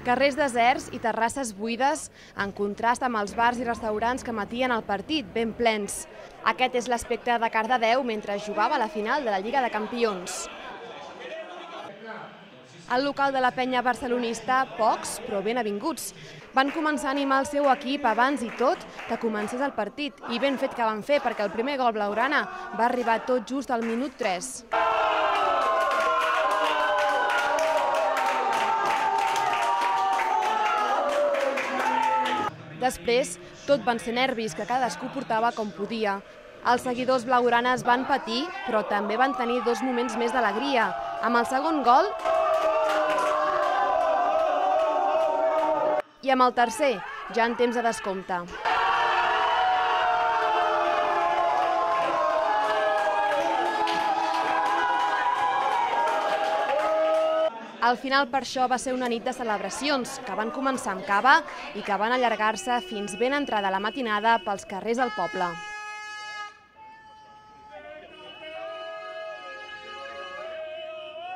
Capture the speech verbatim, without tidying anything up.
Carrers deserts i terrasses buides, en contrast amb els bars i restaurants que matien el partit, ben plens. Aquest és l'aspecte de Cardedeu mentre jugava a la final de la Lliga de Campions. Al local de la penya barcelonista, pocs, però ben avinguts. Van començar a animar el seu equip abans i tot que comencés el partit, i ben fet que van fer perquè el primer gol blaugrana va arribar tot just al minut tres. Després, tot van ser nervis que cadascú portava com podia. Els seguidors blaugranes van patir, però també van tenir dos moments més d'alegria. Amb el segon gol i amb el tercer, ja en temps de descompte. Al final, per això, va ser una nit de celebracions, que van començar amb cava i que van allargar-se fins ben entrada la matinada pels carrers del poble.